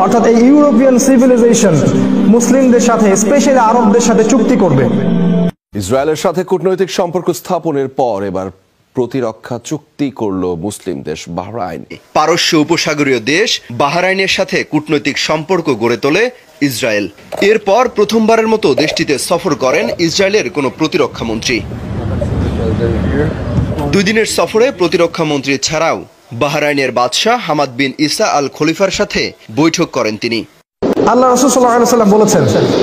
অর্থাৎ এই European civilisation মুসলিমদের সাথে, স্পেশালি আরবদের সাথে চুক্তি করবে। ইসরায়েলের সাথে কূটনৈতিক সম্পর্ক স্থাপনের পর এবার প্রতিরক্ষা চুক্তি করল মুসলিম দেশ বাহরাইন। পারস্য উপসাগরীয় দেশ বাহরাইনের সাথে কূটনৈতিক সম্পর্ক গড়ে তোলে ইসরায়েল। এরপর প্রথমবারের মতো দেশটিতে সফর করেন ইসরায়েলের কোনো প্রতিরক্ষা মন্ত্রী। 2 দিনের সফরে প্রতিরক্ষা মন্ত্রী ছাড়াও বাহরাইনের বাদশাহ হামাদ বিন ইসা আল খলিফার সাথে বৈঠক করেন তিনি। আল্লাহ রাসূল সাল্লাল্লাহু আলাইহি ওয়াসাল্লাম বলেছেন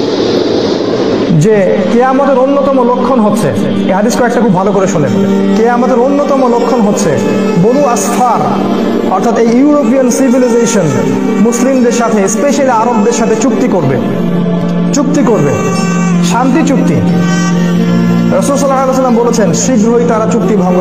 যে কিয়ামতের অন্যতম লক্ষণ হচ্ছে, এই হাদিস কয়েকটা খুব ভালো করে শোনেন, কিয়ামতের অন্যতম লক্ষণ হচ্ছে বনু আসফার অর্থাৎ এই ইউরোপিয়ান সিভিলাইজেশন মুসলিমদের সাথে, স্পেশালি আরবদের সাথে চুক্তি করবে, শান্তি চুক্তি। রাসূল সাল্লাল্লাহু আলাইহি ওয়াসাল্লাম বলেছেন শীঘ্রই তারা চুক্তি ভঙ্গ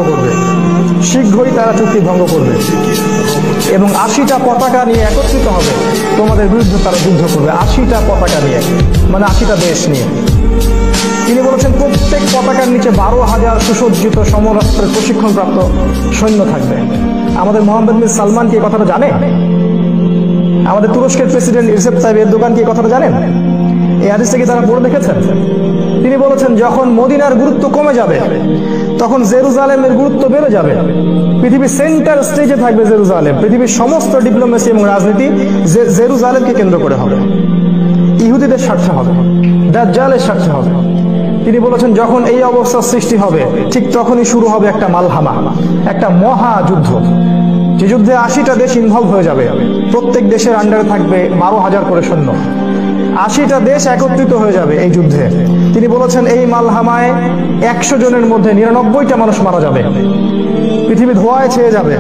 করবে এবং 80টা পতাকা নিয়ে একত্রিত হবে, তোমাদের বিরুদ্ধে তারা যুদ্ধ করবে। 80টা পতাকা নিয়ে, মানে 80টা দেশ নিয়ে। তিনি বলেছেন প্রত্যেক পতাকার নিচে 12,000 সুসজ্জিত সমরাস্ত্রের প্রশিক্ষণপ্রাপ্ত সৈন্য থাকবে। আমাদের মোহাম্মদ বিন সালমান কি এই কথাটা জানে? আমাদের তুরস্কের প্রেসিডেন্ট রিসেপ তাইব এরদোগান কি এই কথাটা জানেন? এই হাদিসটা কি তারা পড়ে দেখেছেন? তিনি বলেছেন যখন মদিনার গুরুত্ব কমে যাবে তখন জেরুজালেমের গুরুত্ব বেড়ে যাবে। পৃথিবীর সেন্টার স্টেজে থাকবে জেরুজালেম। পৃথিবীর সমস্ত ডিপ্লোমেসি এবং রাজনীতি জেরুজালেমকে কেন্দ্র করে হবে, ইহুদিদের স্বার্থে হবে, দাজ্জালের স্বার্থে হবে। তিনি বলেছেন যখন এই অবস্থার সৃষ্টি হবে ঠিক তখনই শুরু হবে একটা মালহামা, একটা মহাযুদ্ধ, যে যুদ্ধে 80টা দেশ ইনভলভ হয়ে যাবে। প্রত্যেক দেশের আন্ডারে থাকবে 12,000 করে সৈন্য। 80টা দেশ একত্রিত হয়ে যাবে এই যুদ্ধে। তিনি বলেছেন এই মালহামায় 100 জনের মধ্যে 99টা মানুষ মারা যাবে, পৃথিবী ধোঁয়ায় ছেয়ে যাবে,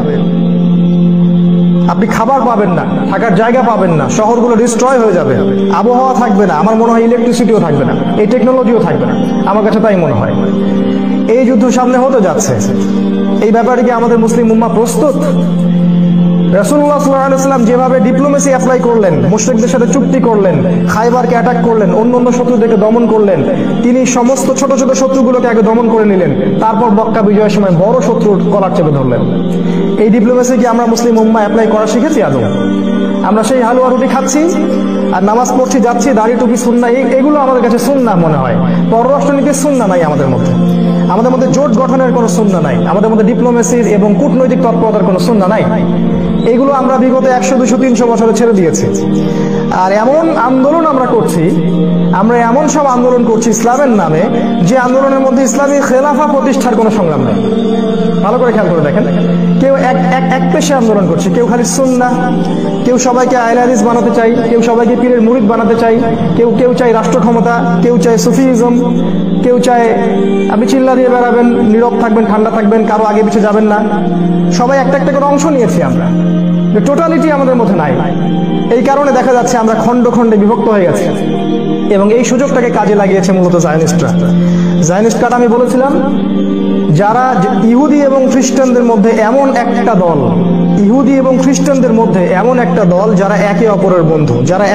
আপনি খাবার পাবেন না, থাকার জায়গা পাবেন না, শহরগুলো ডিস্ট্রয় হয়ে যাবে, আবহাওয়া থাকবে না, আমার মনে হয় ইলেকট্রিসিটিও থাকবে না, এই টেকনোলজিও থাকবে না, আমার কাছে তাই মনে হয়। এই যুদ্ধ সামনে হতে যাচ্ছে, এই ব্যাপারে কি আমাদের মুসলিম উম্মাহ প্রস্তুত? রাসূলুল্লাহ সাল্লাল্লাহু আলাইহি ওয়াসাল্লাম যেভাবে ডিপ্লোমেসি অ্যাপ্লাই করলেন, মুশরিকদের সাথে চুক্তি করলেন, খায়বারকে অ্যাটাক করলেন, অন্য শত্রুদেরকে দমন করলেন, তিনি সমস্ত ছোট ছোট শত্রুগুলোকে আগে দমন করে নিলেন, তারপর মক্কা বিজয়ের সময় বড় শত্রুর কলার চেপে ধরলেন। এই ডিপ্লোমেসি কি আমরা মুসলিম উম্মাহ অ্যাপ্লাই করা শিখেছি আদৌ? আমরা সেই হালুয়া রুটি খাচ্ছি আর নামাজ পড়ছি, যাচ্ছি, দাড়ি টুপি সুন্নাহ, এগুলো আমাদের কাছে সুন্নাহ মনে হয়। পররাষ্ট্রনীতির সুন্নাহ নাই আমাদের মধ্যে, আমাদের মধ্যে জোট গঠনের কোনো সুন্নাহ নাই, আমাদের মধ্যে ডিপ্লোমেসির এবং কূটনৈতিক তৎপরতার কোনো সুন্নাহ নাই। এগুলো আমরা বিগত 100, 200, 300 বছরে ছেড়ে দিয়েছি। আর এমন আন্দোলন আমরা করছি, আমরা এমন সব আন্দোলন করছি ইসলামের নামে, যে আন্দোলনের মধ্যে ইসলামী খেলাফা প্রতিষ্ঠার কোনো সংগ্রাম নেই। ভালো করে খেয়াল করে দেখেন, কেউ এক পেশে আন্দোলন করছে, কেউ খালি সুন্নাহ, কেউ সবাইকে আহলে হাদিস বানাতে চাই, কেউ সবাইকে পীরের মুরিদ বানাতে চাই, কেউ চাই রাষ্ট্র ক্ষমতা, কেউ চায় সুফিজম, কেউ চায় আপনি চিল্লা দিয়ে বেড়াবেন, নীরব থাকবেন, ঠান্ডা থাকবেন, কারো আগে পিছিয়ে যাবেন না। সবাই একটা একটা করে অংশ নিয়েছি আমরা, টোটালিটি আমাদের মধ্যে নাই। এই কারণে দেখা যাচ্ছে আমরা খন্ড খন্ডে বিভক্ত হয়ে গেছি এবং এই সুযোগটাকে কাজে লাগিয়েছে মূলত জায়নিস্টরা। জায়নিস্ট কাটা আমি বলেছিলাম, যারা ইহুদি এবং খ্রিস্টানদের মধ্যে এমন একটা দল, ইহুদি এবং খ্রিস্টানদের মধ্যে এমন একটা দল যারা একে অপরের বন্ধু,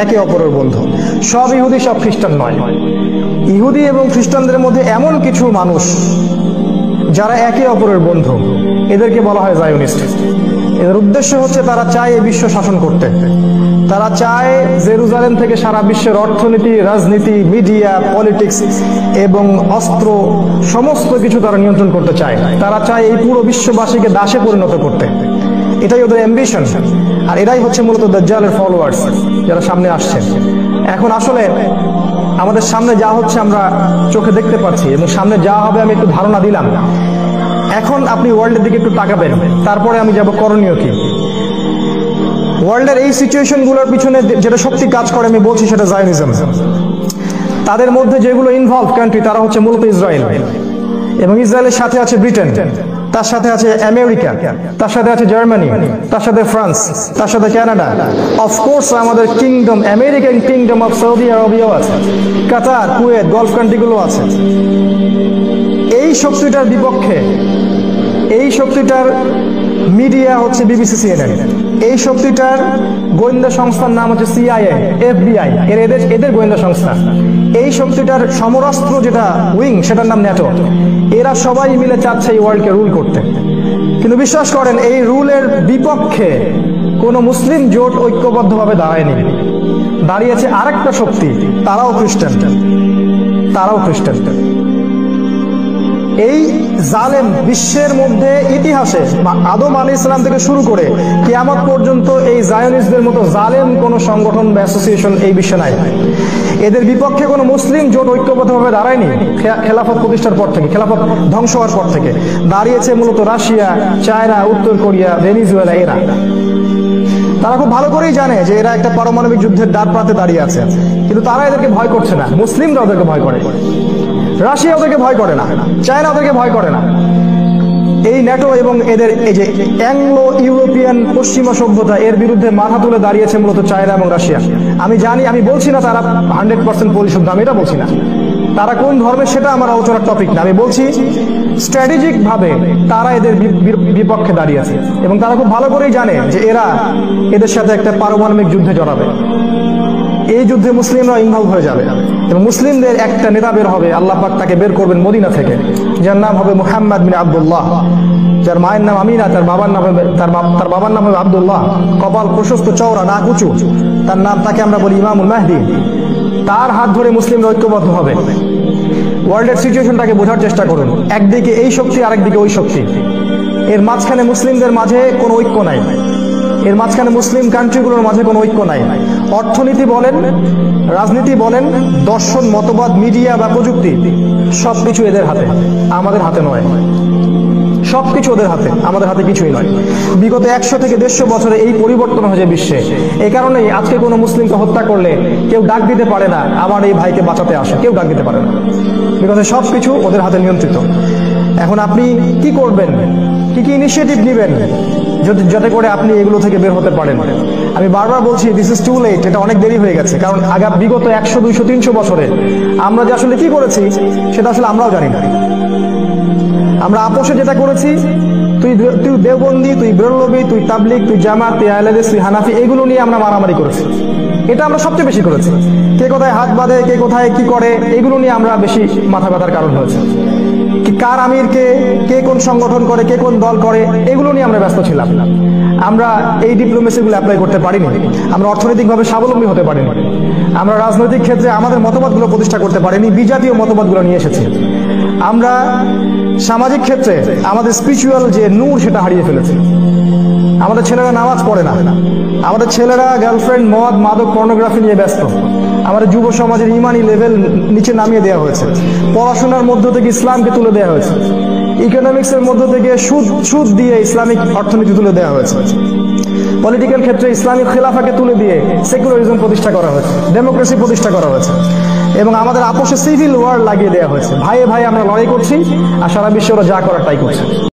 সব ইহুদি সব খ্রিস্টান নয়। ইহুদি এবং খ্রিস্টানদের মধ্যে এমন কিছু মানুষ যারা একে অপরের বন্ধু, এদেরকে বলা হয় জায়নিস্ট। এদের উদ্দেশ্য হচ্ছে তারা চায় এই বিশ্ব শাসন করতে, তারা চায় জেরুজালেম থেকে সারা বিশ্বের অর্থনীতি, রাজনীতি, মিডিয়া, পলিটিক্স এবং অস্ত্র সমস্ত কিছু তারা নিয়ন্ত্রণ করতে চায়। তারা চায় এই পুরো বিশ্ববাসীকে দাসে পরিণত করতে, এটাই ওদের অ্যাম্বিশন। আর এরাই হচ্ছে মূলত দাজ্জালের ফলোয়ার্স যারা সামনে আসছে। এখন আসলে আমাদের সামনে যা হচ্ছে আমরা চোখে দেখতে পাচ্ছি এবং সামনে যা হবে আমি একটু ধারণা দিলাম। এখন আপনি ওয়ার্ল্ডের দিকে একটু তাকাবেন, তারপরে আমি যাব করণীয় কি। ওয়ার্ল্ডের এই সিচুয়েশন গুলোর পিছনে যেটা শক্তি কাজ করে আমি বলছি সেটা জায়নিজম। তাদের মধ্যে যেগুলো ইনভলভ কান্ট্রি তারা হচ্ছে মূলত ইসরায়েল, এবং ইসরায়েলের সাথে আছে ব্রিটেন, তার সাথে আছে আমেরিকা, তার সাথে আছে জার্মানি, তার সাথে ফ্রান্স, তার সাথে কানাডা, অফকোর্স আমাদের kingdom, American kingdom of Saudi আরবিয়াও আছে, কাতার, কুয়েত, গলফ কান্ট্রিগুলো আছে। এই শক্তিটার বিপক্ষে, এই শক্তিটার মিডিয়া হচ্ছে বিবিসি, সিএনএন। এই শক্তিটার গোয়েন্দা সংস্থার নাম হচ্ছে সিআইএ, এফবিআই, এদের গোয়েন্দা সংস্থা। এই শক্তিটার সমরাস্ত্র যেটা উইং, সেটার নাম ন্যাটো। এরা সবাই মিলে চাচ্ছে এই ওয়ার্ল্ডকে রুল করতে। কিন্তু বিশ্বাস করেন এই রুলের বিপক্ষে কোনো মুসলিম জোট ঐক্যবদ্ধভাবে দাঁড়ায়নি। দাঁড়িয়েছে আরেকটা শক্তি, তারাও খ্রিস্টান। এই জালেম বিশ্বের মধ্যে ইতিহাসে আদম আলাইহিস সালাম থেকে শুরু করে কিয়ামত পর্যন্ত এই জায়নিস্টদের মতো জালেম কোন সংগঠন বা অ্যাসোসিয়েশন এই বিশ্বে নাই। এদের বিপক্ষে কোনো মুসলিম জোট ঐক্যবদ্ধভাবে দাঁড়ায়নি। খেলাফত প্রতিষ্ঠার পর থেকে, খেলাফত ধ্বংস হওয়ার পর থেকে দাঁড়িয়েছে মূলত রাশিয়া, চায়না, উত্তর কোরিয়া, ভেনিজুয়েলা। এরা তারা খুব ভালো করেই জানে যে এরা একটা পারমাণবিক যুদ্ধের দ্বার প্রান্তে দাঁড়িয়ে আছে, কিন্তু তারা এদেরকে ভয় করছে না। মুসলিমরা ওদেরকে ভয় করে, রাশিয়া ওদেরকে ভয় করে না, চায়না ওদেরকে ভয় করে না। এই ন্যাটো এবং এদের এই যে অ্যাংলো ইউরোপিয়ান পশ্চিমা সভ্যতা, এর বিরুদ্ধে মাথা তুলে দাঁড়িয়েছে মূলত চায়না এবং রাশিয়া। আমি জানি, আমি বলছি না তারা 100% পরিশুদ্ধ, আমি এটা বলছি না। তারা কোন ধর্মের সেটা আমার আলোচনার টপিক না। আমি বলছি স্ট্র্যাটেজিক ভাবে তারা এদের বিপক্ষে দাঁড়িয়েছে এবং তারা খুব ভালো করেই জানে যে এরা এদের সাথে একটা পারমাণবিক যুদ্ধে জড়াবে। এই যুদ্ধে মুসলিমরা ইনভলভ হয়ে যাবে এবং মুসলিমদের একটা নেতা বের হবে, আল্লাহ পাক তাকে বের করবেন মদিনা থেকে, যার নাম হবে মুহাম্মদ বিন আব্দুল্লাহ, যার মায়ের নাম আমিনা, তার বাবার নাম হবে আব্দুল্লাহ। কপাল প্রশস্ত, চওড়া, নাক উঁচু, তার নাম, তাকে আমরা বলি ইমামুল মাহদি। তার হাত ধরে মুসলিমরা ঐক্যবদ্ধ হবে। ওয়ার্ল্ডের সিচুয়েশনটাকে বোঝার চেষ্টা করুন। একদিকে এই শক্তি, আরেকদিকে ওই শক্তি। এর মাঝখানে মুসলিমদের মাঝে কোনো ঐক্য নাই। এর মাঝখানে মুসলিম কান্ট্রিগুলোর মাঝে কোনো ঐক্য নাই। অর্থনীতি বলেন, রাজনীতি বলেন, দর্শন, মতবাদ, মিডিয়া বা প্রযুক্তি, সবকিছু এদের হাতে, আমাদের হাতে নয়। সবকিছু ওদের হাতে, আমাদের হাতে কিছুই নয়। বিগত 100 থেকে 150 বছরে এই পরিবর্তন হয়েছে বিশ্বে। এই কারণেই আজকে কোনো মুসলিমকে হত্যা করলে কেউ ডাক দিতে পারে না আমার এই ভাইকে বাঁচাতে আসে, কেউ ডাক দিতে পারে না, বিকজ সবকিছু ওদের হাতে নিয়ন্ত্রিত। এখন আপনি কি করবেন, কি কি ইনিশিয়েটিভ নেবেন যাতে করে আপনি এগুলো থেকে বের হতে পারেন? আমি বারবার বলছি, দিস ইজ টু লেট, এটা অনেক দেরি হয়ে গেছে। কারণ বিগত 100, 200, 300 বছরে আমরা যে আসলে কি করেছি সেটা আসলে আমরাও জানি না। আমরা আপোষে যেটা করেছি, তুই দেওবন্দি, তুই বেরলবি, তুই তাবলিগ, তুই জামাত, তুই আহলেদিস, তুই হানাফি, এগুলো নিয়ে আমরা মারামারি করেছি। এটা আমরা সবচেয়ে বেশি করেছি। কে কোথায় হাত বাঁধে, কে কোথায় কি করে, এগুলো নিয়ে আমরা বেশি মাথা ব্যথার কারণ হয়েছে। কার আমির কে কোন সংগঠন করে, কে কোন দল করে, এগুলো নিয়ে আমরা ব্যস্ত ছিলাম। আমরা এই ডিপ্লোমেসিগুলো অ্যাপ্লাই করতে পারিনি। আমরা অর্থনৈতিকভাবে স্বাবলম্বী হতে পারিনি। আমরা রাজনৈতিক ক্ষেত্রে আমাদের মতবাদগুলো প্রতিষ্ঠা করতে পারিনি, বিজাতীয় মতবাদগুলো নিয়ে এসেছি। আমরা সামাজিক ক্ষেত্রে আমাদের স্পিরিচুয়াল যে নূর, সেটা হারিয়ে ফেলেছি। আমাদের ছেলেরা নামাজ পড়ে না, আমাদের ছেলেরা গার্লফ্রেন্ড, মদ, মাদক, পর্নোগ্রাফি নিয়ে ব্যস্ত। আমাদের যুব সমাজের ইমানি লেভেল নিচে নামিয়ে দেওয়া হয়েছে। পড়াশোনার মধ্য থেকে ইসলামকে তুলে দেওয়া হয়েছে। ইকোনমিক্সের মধ্য থেকে সুদ দিয়ে ইসলামিক অর্থনীতি তুলে দেওয়া হয়েছে। পলিটিক্যাল ক্ষেত্রে ইসলামিক খেলাফাকে তুলে দিয়ে সেকুলারিজম প্রতিষ্ঠা করা হয়েছে, ডেমোক্রেসি প্রতিষ্ঠা করা হয়েছে এবং আমাদের আপোষে সিভিল ওয়ার লাগিয়ে দেওয়া হয়েছে। ভাইয়ে ভাই আমরা লড়াই করছি আর সারা বিশ্বে ওরা যা করার তাই করছে।